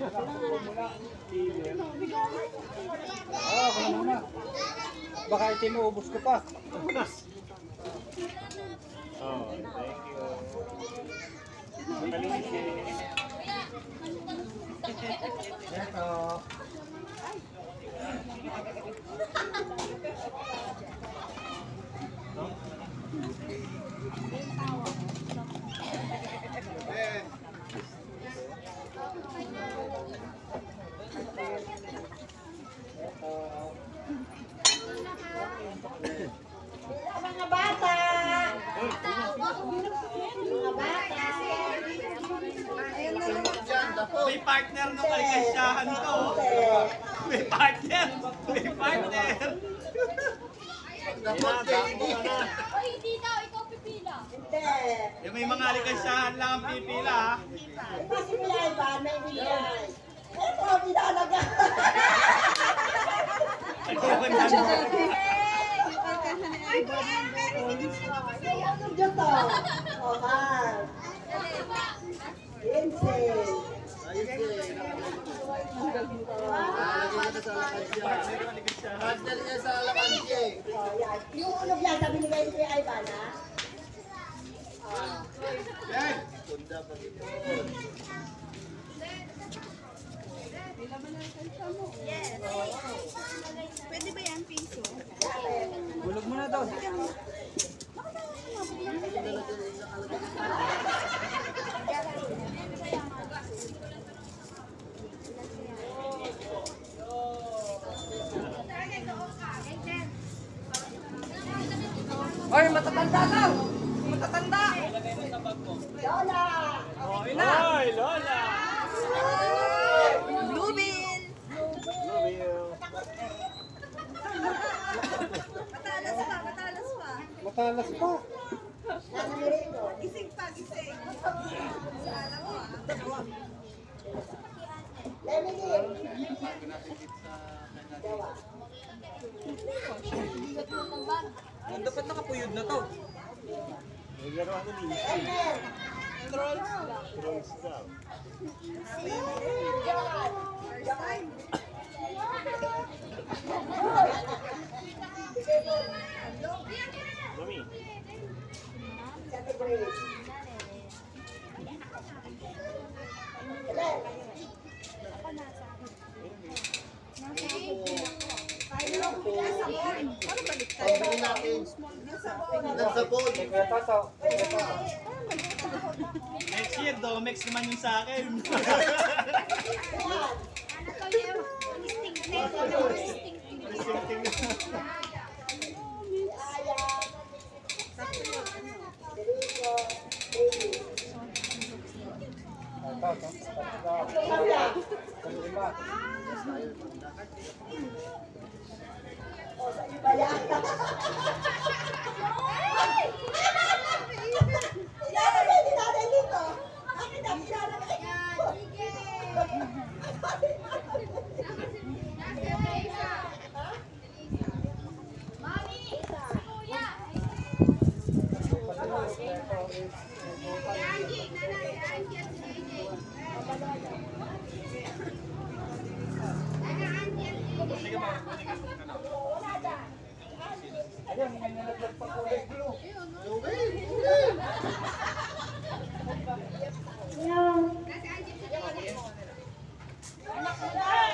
Wala muna. Baka itinuubos ko pa. Oh, thank you. Malinis yan. Ito. Mga bata! Mga bata! May partner nung kalikasyahan ko. May partner. May partner. Oy, hindi daw, ikaw pipila. Hindi. Yung may mga kalikasyahan lang ang pipila. Iba si Milay ba? May Milay. Ito, pinalaga. Ano dyan to? Oh, hi. Vincent. Partner niya sa Alamanche. Oh, yan. Yung unog yan, sabi ni Kuya Ivan, ha? Kunda pa dito. Pwede ba yan, piso? Bulog mo na daw. Oy, matatanda daw! Matatanda! Lola! Hoy, Lola! Bluebill! Matalas pa, matalas pa. Matalas pa. Nasa Merito. Gising pa, gising. Sa alam mo ah. Lemilin. Dawa. Dapat nakapuyod na to. Naglaro ako ni Emel. Trolls daw. John. Mami. Sante Grace. Emel. Pambili natin. Nagsapon. Tato. Next year, Domex naman yung sa akin. Ano to yung listing? Federico. Baby. Oh, sa iba yan. Ilalagay ni nanay dito. Akin ang ilalagay. Mami! Kuya! Angie! Nanay! Angie at si AJ! Ayun, may nalaglag pa kulay blue. Nasa Angie sa AJ! Anak mo na.